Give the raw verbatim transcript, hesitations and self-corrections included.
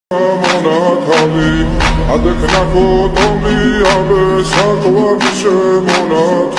monatali, adek na fotomi, abe sakova piše monatali.